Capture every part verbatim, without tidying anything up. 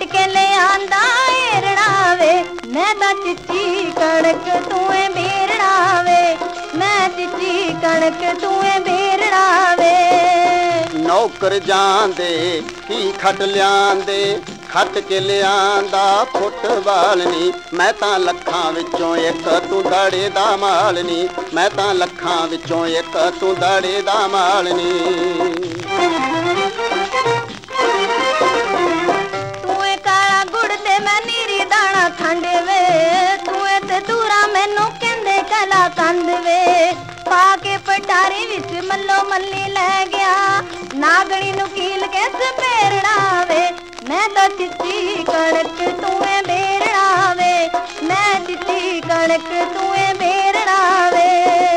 के ले आंदा एरड़ा वे, मैं तां चिच्ची कणक तू ए बेरड़ा वे, मैं चिच्ची कणक तू ए बेरड़ा वे। नौकर जांदे की खट लियांदे, खट के लियांदा फुटबाल नी, मैं तां लखां विचों एक तू दाड़े दा माल नी, मैं तां लखां विचों एक तू दाड़े दा माल नी। तू ए काला गुड़ ते मैं नीरी दाना खंड वे, तू ए ते दूरा मैनू कहंदे कला कंद वे। पा के पटारी विच मल्लो मल्ली लै गया, नागणी नू कील के सपेरड़ा वे, मैं तां चिच्ची कणक तू ए बेरड़ा वे, मैं चिच्ची कणक तू ए बेरड़ा वे।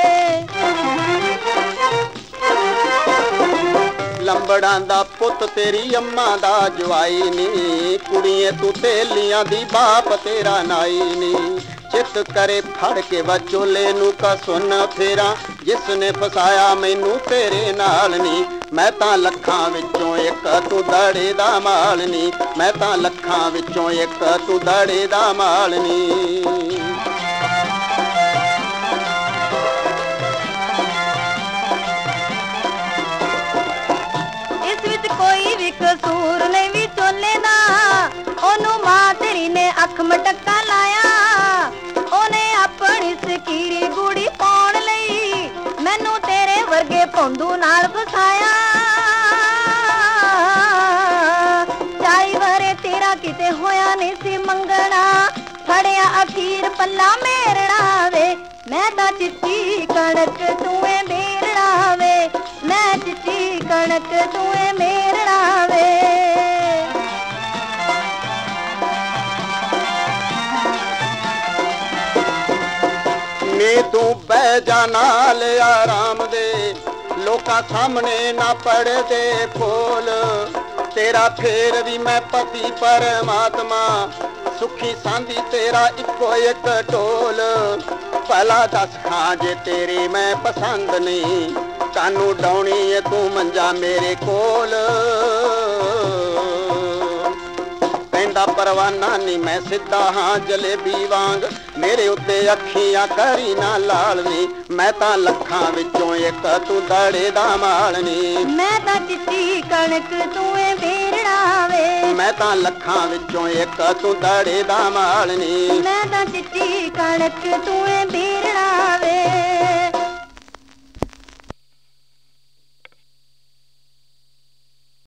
लंबड़ां दा पुत तेरी अम्मा दा जवाई नी, कुड़िए तू तेलियां दी बाप तेरा नाई नी। चित करे फड़ के बचोले नू का सुन फेरा, जिसने फसाया मैनू तेरे नाल नी, मैं तां लखां विचों एक तू दाड़े दा माल नी, मैं तां लखां विचों एक तू दाड़े दा माल नी। इस विच कोई भी कसूर नहीं विचोले दा, ओनू मां तेरी ने अख मटका लाया, ओने अपनी सकीरी गुड़ी पाउण लई मैनू तेरे वर्गे पौंदू नाल फसाया। चाई वरे तेरा किते होया नहीं सी मंगना, फड़िया अखीर पल्ला मेरड़ा वे, मैं तां चिच्ची कणक तू ए बेरड़ा वे, मैं चिच्ची कणक तू ए मेरड़ा वे। नी तू बह जा नाल आराम दे, लोकां सामने ना पड़ दे फूल, तेरा फेर भी मैं पति परमात्मा, सुखी सांदी तेरा इको एक टोल। भला दस खां जे तेरी मैं पसंद नहीं, कानू डाउनी है तू मंजा मेरे कोल। कहंदा परवाना नी मैं सिद्धा हाँ जलेबी वांग, मेरे उत्ते अखियां करी ना लाल नी, मैं तां लखां विचों एक तू दाड़े दा माल नी, मैं तां चिच्ची कणक तू ए बेरड़ा वे, मैं तां लखां विचों एक तू दाड़े दा माल नी, मैं तां चिच्ची कणक तू ए बेरड़ा वे।